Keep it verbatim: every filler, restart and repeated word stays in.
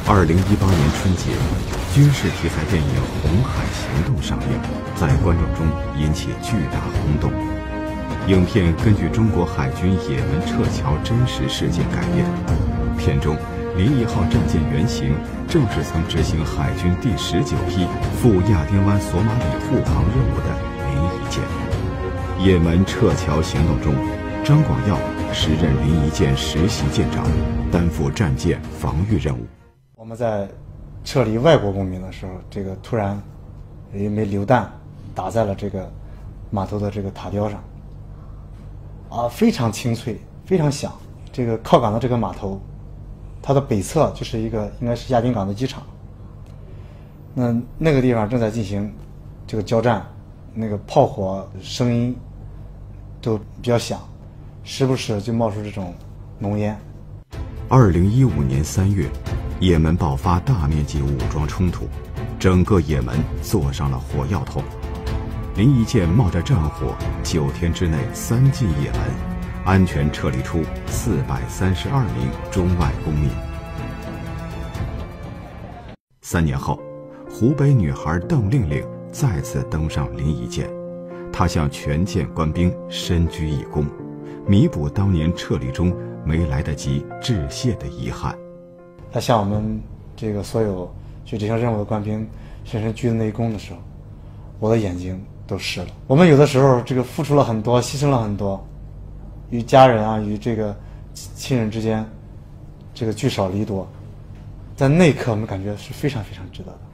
二零一八年春节，军事题材电影《红海行动》上映，在观众中引起巨大轰动。影片根据中国海军也门撤侨真实事件改编。片中，临沂号战舰原型正是曾执行海军第十九批赴亚丁湾索马里护航任务的临沂舰。也门撤侨行动中，张广耀时任临沂舰实习舰长，担负战舰防御任务。 我们在撤离外国公民的时候，这个突然有一枚榴弹打在了这个码头的这个塔吊上，啊，非常清脆，非常响。这个靠港的这个码头，它的北侧就是一个应该是亚丁港的机场。那那个地方正在进行这个交战，那个炮火声音都比较响，时不时就冒出这种浓烟。 二零一五年三月，也门爆发大面积武装冲突，整个也门坐上了火药桶。临沂舰冒着战火，九天之内三进也门，安全撤离出四百三十二名中外公民。三年后，湖北女孩邓令令再次登上临沂舰，她向全舰官兵深鞠一躬，弥补当年撤离中没来得及致谢的遗憾。 他向我们这个所有去执行任务的官兵深深鞠的那一躬的时候，我的眼睛都湿了。我们有的时候这个付出了很多，牺牲了很多，与家人啊，与这个亲人之间这个聚少离多，在那一刻我们感觉是非常非常值得的。